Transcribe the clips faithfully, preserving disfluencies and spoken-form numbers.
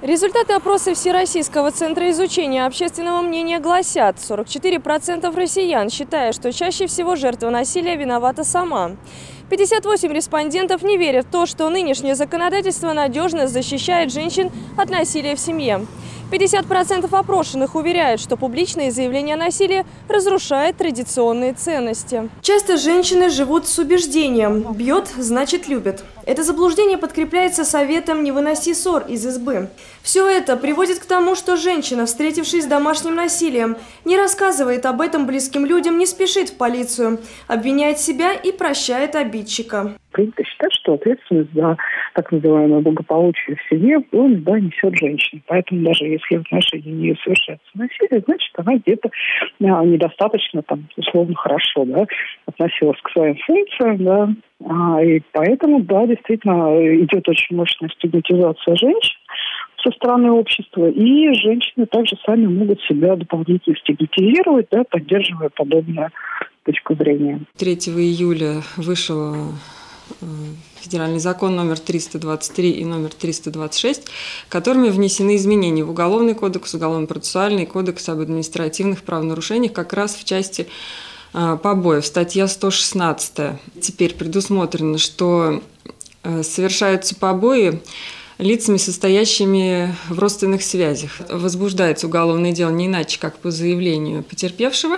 Результаты опроса Всероссийского центра изучения общественного мнения гласят: сорок четыре процента россиян считают, что чаще всего жертва насилия виновата сама. пятьдесят восемь процентов респондентов не верят в то, что нынешнее законодательство надежно защищает женщин от насилия в семье. пятьдесят процентов опрошенных уверяют, что публичные заявления о насилии разрушают традиционные ценности. Часто женщины живут с убеждением «бьет, значит любит». Это заблуждение подкрепляется советом «не выноси ссор из избы». Все это приводит к тому, что женщина, встретившись с домашним насилием, не рассказывает об этом близким людям, не спешит в полицию, обвиняет себя и прощает обидчика. Принято считать, что ответственность за так называемое благополучие в семье он, да, несет женщина. Поэтому даже если в отношении нее совершается насилие, значит, она где-то а, недостаточно, там, условно, хорошо, да, относилась к своим функциям, да, а, и поэтому, да, действительно идет очень мощная стигматизация женщин со стороны общества, и женщины также сами могут себя дополнительно стигматизировать, да, поддерживая подобную точку зрения. третьего июля вышел федеральный закон номер триста двадцать три и номер триста двадцать шесть, которыми внесены изменения в Уголовный кодекс, Уголовно-процессуальный кодекс об административных правонарушениях как раз в части побоев. Статья сто шестнадцать. Теперь предусмотрено, что совершаются побои лицами, состоящими в родственных связях. Возбуждается уголовное дело не иначе, как по заявлению потерпевшего,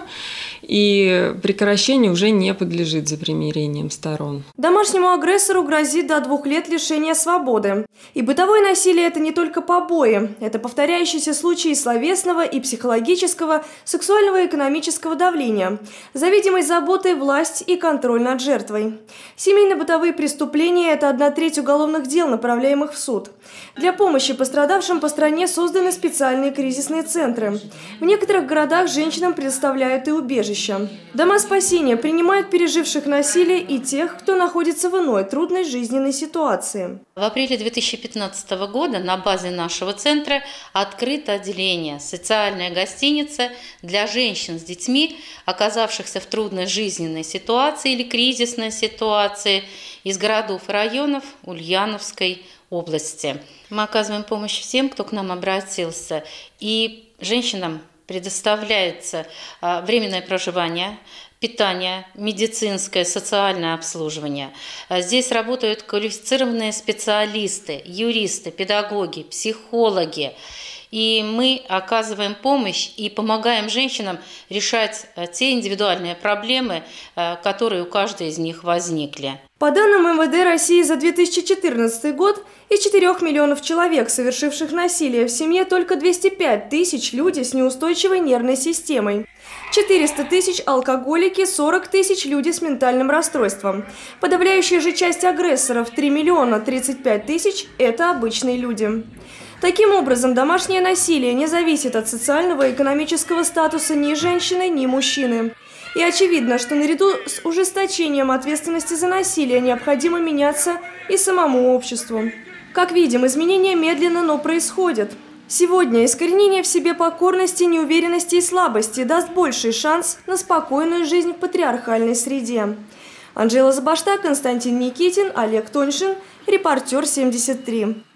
и прекращение уже не подлежит за примирением сторон. Домашнему агрессору грозит до двух лет лишения свободы. И бытовое насилие – это не только побои. Это повторяющиеся случаи словесного и психологического, сексуального и экономического давления, зависимой заботы, власть и контроль над жертвой. Семейно-бытовые преступления – это одна треть уголовных дел, направляемых в суд. Для помощи пострадавшим по стране созданы специальные кризисные центры. В некоторых городах женщинам предоставляют и убежище. Дома спасения принимают переживших насилие и тех, кто находится в иной трудной жизненной ситуации. В апреле две тысячи пятнадцатого года на базе нашего центра открыто отделение «Социальная гостиница» для женщин с детьми, оказавшихся в трудной жизненной ситуации или кризисной ситуации из городов и районов Ульяновской области. Мы оказываем помощь всем, кто к нам обратился, и женщинам предоставляется временное проживание, питание, медицинское, социальное обслуживание. Здесь работают квалифицированные специалисты, юристы, педагоги, психологи. И мы оказываем помощь и помогаем женщинам решать те индивидуальные проблемы, которые у каждой из них возникли. По данным эм вэ дэ России за две тысячи четырнадцатый год из четырёх миллионов человек, совершивших насилие в семье, только двести пять тысяч люди с неустойчивой нервной системой. четыреста тысяч алкоголики, сорок тысяч люди с ментальным расстройством. Подавляющая же часть агрессоров, три миллиона тридцать пять тысяч – это обычные люди. Таким образом, домашнее насилие не зависит от социального и экономического статуса ни женщины, ни мужчины. И очевидно, что наряду с ужесточением ответственности за насилие необходимо меняться и самому обществу. Как видим, изменения медленно, но происходят. Сегодня искоренение в себе покорности, неуверенности и слабости даст больший шанс на спокойную жизнь в патриархальной среде. Анжела Забашта, Константин Никитин, Олег Тоньшин, Репортер семьдесят три.